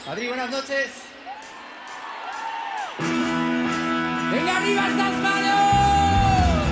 Madrid, buenas noches. ¡Venga arriba estas manos!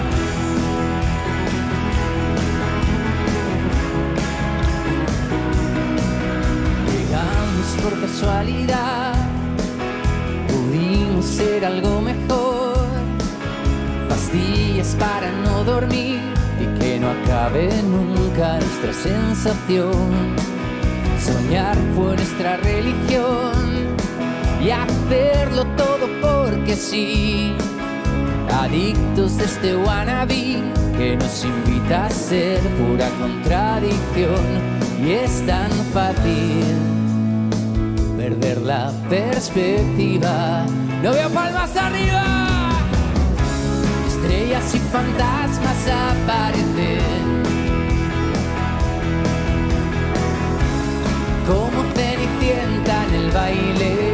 Llegamos por casualidad, pudimos ser algo mejor. Pastillas para no dormir y que no acabe nunca nuestra sensación. Soñar fue nuestra religión y hacerlo todo porque sí. Adictos de este wannabe que nos invita a ser pura contradicción. Y es tan fácil perder la perspectiva. No veo palmas arriba. Estrellas y fantasmas aparecen como Cenicienta en el baile.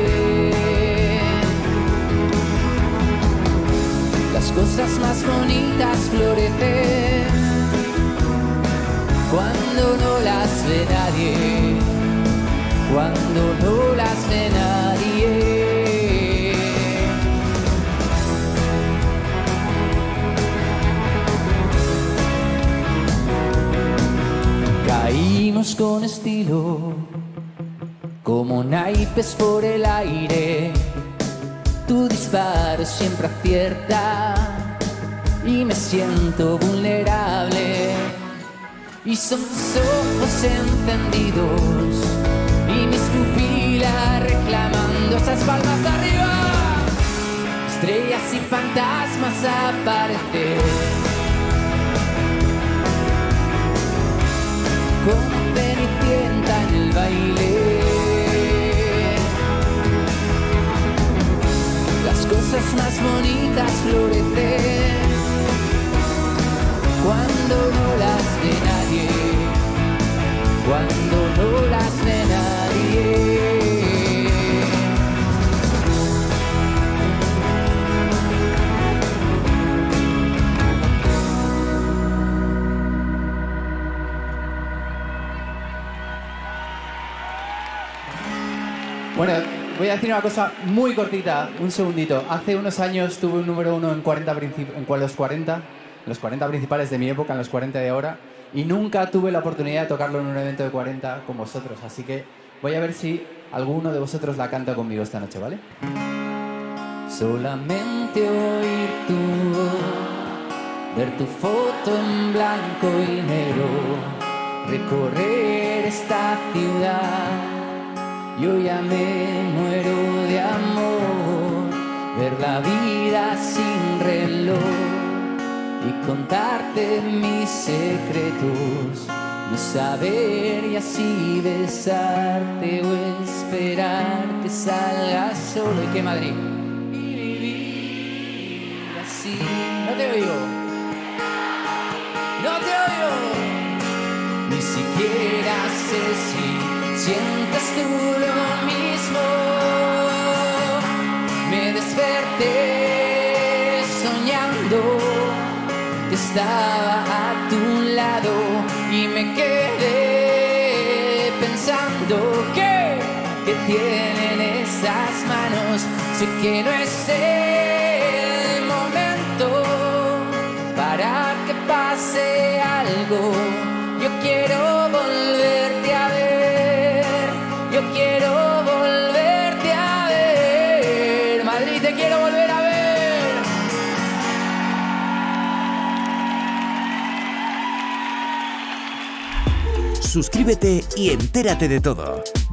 Las cosas más bonitas florecen cuando no las ve nadie, cuando no las ve nadie. Caímos con estilo, como naipes por el aire. Tu disparo siempre acierta y me siento vulnerable. Y son tus ojos encendidos y mis pupilas reclamando esas palmas arriba. Estrellas y fantasmas aparecen como Cenicienta en el baile. Las cosas más bonitas florecen cuando no las ve nadie, cuando no las ve nadie. Bueno, voy a decir una cosa muy cortita, un segundito. Hace unos años tuve un número 1 en los 40 principales de mi época, en los 40 de ahora, y nunca tuve la oportunidad de tocarlo en un evento de 40 con vosotros. Así que voy a ver si alguno de vosotros la canta conmigo esta noche, ¿vale? Solamente oír tu voz, ver tu foto en blanco y negro, recorrer esta ciudad. Yo ya me muero de amor, ver la vida sin reloj y contarte mis secretos, no saber y así besarte o esperar que salgas solo. ¿Y qué, Madrid? Y vivir así. No te oigo. No te oigo. Ni siquiera sé si sientes tú lo mismo. Me desperté soñando que estaba a tu lado y me quedé pensando que tienen esas manos. Sé que no es el momento para que pase algo. Yo quiero volverte a ver. Yo quiero volverte a ver. Madrid, te quiero volver a ver. Suscríbete y entérate de todo.